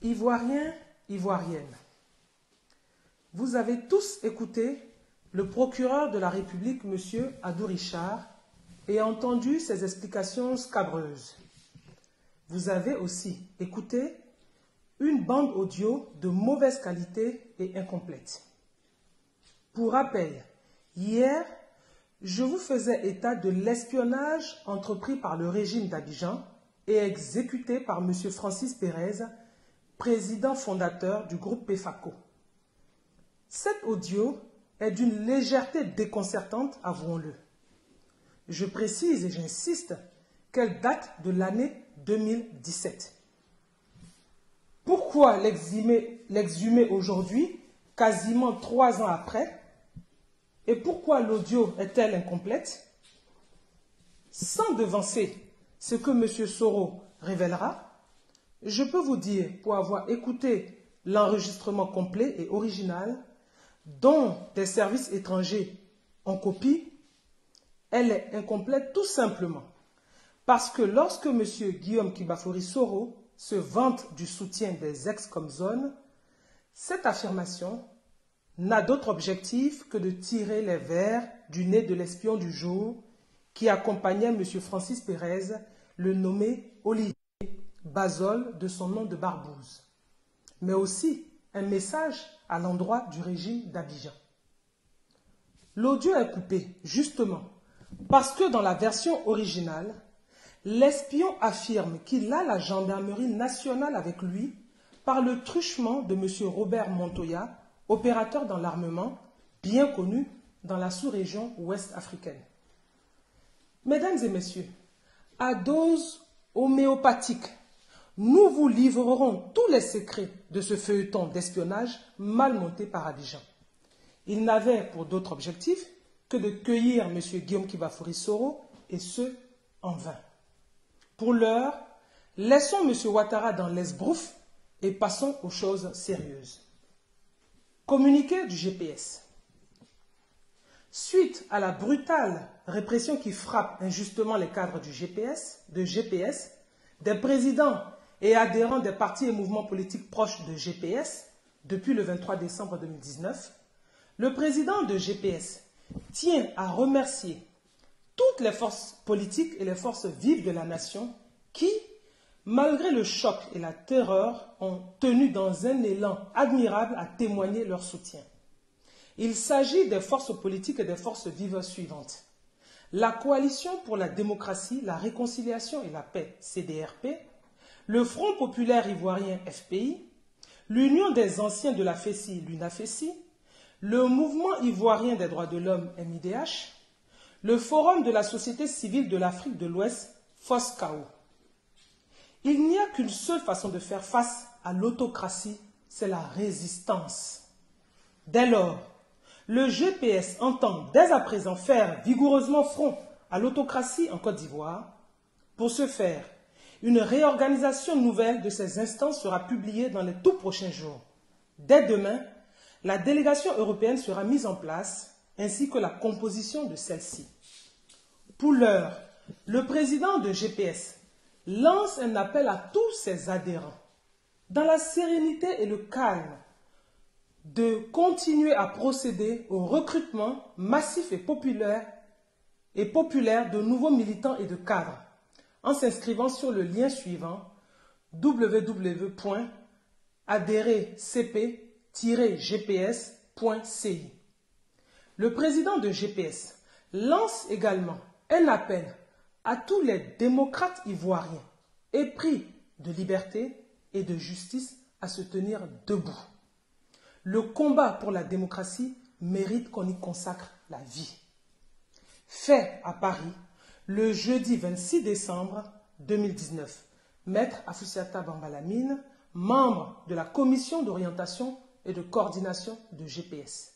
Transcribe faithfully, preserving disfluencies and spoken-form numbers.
Ivoiriens, Ivoiriennes, vous avez tous écouté le procureur de la République, M. Adou Richard, et entendu ses explications scabreuses. Vous avez aussi écouté une bande audio de mauvaise qualité et incomplète. Pour rappel, hier, je vous faisais état de l'espionnage entrepris par le régime d'Abidjan et exécuté par M. Francis Pérez, président fondateur du groupe PEFACO. Cet audio est d'une légèreté déconcertante, avouons-le. Je précise et j'insiste qu'elle date de l'année deux mille dix-sept. Pourquoi l'exhumer, l'exhumer aujourd'hui, quasiment trois ans après? Et pourquoi l'audio est-elle incomplète? Sans devancer ce que M. Soro révélera, je peux vous dire, pour avoir écouté l'enregistrement complet et original, dont des services étrangers en copie, elle est incomplète tout simplement parce que lorsque M. Guillaume Kibafori Soro se vante du soutien des ex-Comzone, cette affirmation n'a d'autre objectif que de tirer les vers du nez de l'espion du jour qui accompagnait M. Francis Pérez, le nommé Olivier Bazol de son nom de Barbouze, mais aussi un message à l'endroit du régime d'Abidjan. L'audio est coupé, justement, parce que dans la version originale, l'espion affirme qu'il a la gendarmerie nationale avec lui par le truchement de M. Robert Montoya, opérateur dans l'armement, bien connu dans la sous-région ouest africaine. Mesdames et messieurs, à dose homéopathique, nous vous livrerons tous les secrets de ce feuilleton d'espionnage mal monté par Abidjan. Il n'avait pour d'autre objectif que de cueillir M. Guillaume Kibafori Soro, et ce, en vain. Pour l'heure, laissons M. Ouattara dans l'esbrouf et passons aux choses sérieuses. Communiqué du G P S. Suite à la brutale répression qui frappe injustement les cadres du G P S, de G P S, des présidents et adhérents des partis et mouvements politiques proches de G P S depuis le vingt-trois décembre deux mille dix-neuf, le président de G P S tient à remercier toutes les forces politiques et les forces vives de la nation qui, malgré le choc et la terreur, ont tenu dans un élan admirable à témoigner leur soutien. Il s'agit des forces politiques et des forces vives suivantes. La Coalition pour la démocratie, la réconciliation et la paix, C D R P, le Front populaire ivoirien, F P I, l'Union des anciens de la F E C I, l'U N A F E C I, le Mouvement ivoirien des droits de l'homme, M I D H, le Forum de la société civile de l'Afrique de l'Ouest, F O S C A O. Il n'y a qu'une seule façon de faire face à l'autocratie, c'est la résistance. Dès lors, le G P S entend dès à présent faire vigoureusement front à l'autocratie en Côte d'Ivoire. Pour ce faire, une réorganisation nouvelle de ces instances sera publiée dans les tout prochains jours. Dès demain, la délégation européenne sera mise en place, ainsi que la composition de celle-ci. Pour l'heure, le président de G P S lance un appel à tous ses adhérents, dans la sérénité et le calme, de continuer à procéder au recrutement massif et populaire, et populaire de nouveaux militants et de cadres, en s'inscrivant sur le lien suivant w w w point adhérer c p tiret g p s point c i. Le président de G P S lance également un appel à tous les démocrates ivoiriens épris de liberté et de justice à se tenir debout. Le combat pour la démocratie mérite qu'on y consacre la vie. Fait à Paris, le jeudi vingt-six décembre deux mille dix-neuf, Maître Afoussiata Bambalamine, membre de la commission d'orientation et de coordination de G P S.